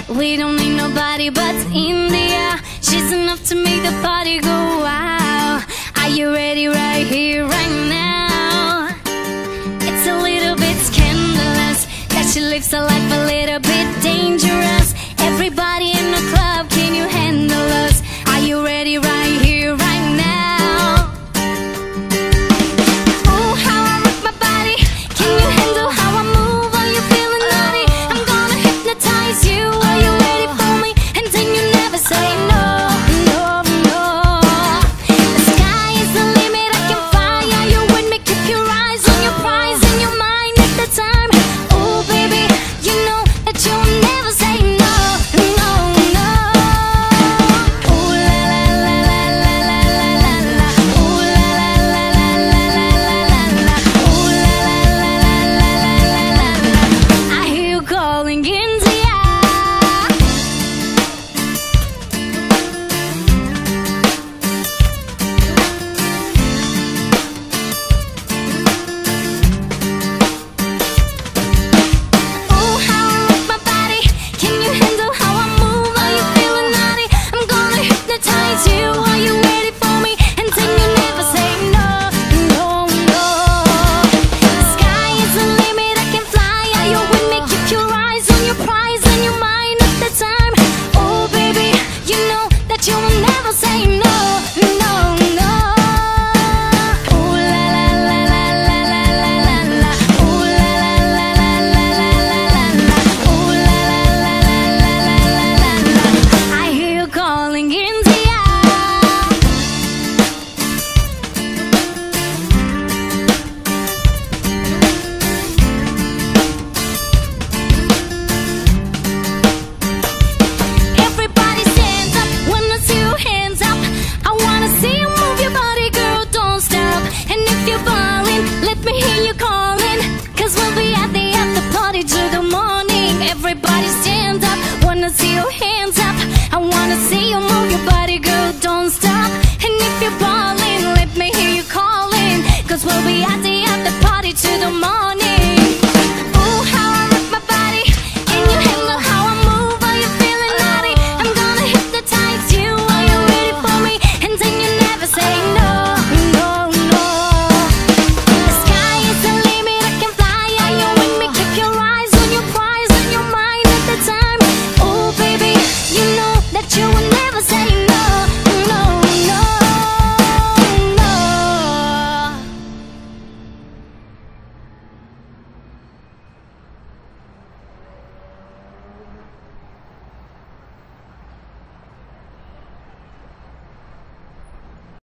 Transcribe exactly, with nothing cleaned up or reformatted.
We don't need nobody but INNdiA. She's enough to make the party go wow. Are you ready right here, right now? It's a little bit scandalous that she lives a life a little bit dangerous. Everybody in the club, can you handle us? Are you ready right here, right now? Oh, how I rock my body. Can you handle how I move? Are you feeling naughty? I'm gonna hypnotize you. Are you ready for me? And then you never say no, no, no. The sky is the limit, I can fly. Are you with me? Keep your eyes on your prize and your mind at the time. Oh, baby, you know that you'll never say no, no, no. Ooh la la la la la la la la la. Ooh la la la la la la la la la. Ooh la la la la la la la la. I hear you calling INNdiA. Oh, how I rock my body. Can you handle how I move? Are you feeling naughty? I'm gonna hypnotize you. Are you ready for me? And then you never say no, no, no. The sky is the limit, I can fly. Are you with me? Keep your eyes on your prize and your mind at the time. Oh, baby, you know that you will never say no, no, no. Ooh la la la la la la la la la. Ooh la la la la la la la la la. Ooh la la la la la la la la. I hear you calling INNdiA. Everybody stand up, wanna see your hands up. I wanna see you move your body, girl, don't stop. And if you're falling, let me hear you calling. Cause we'll be at the after party till the morning. Everybody stand up, wanna see your hands up. I wanna see you move your body, girl, don't stop. And if you're falling, let me hear you calling. Cause we'll be at the after party till the morning.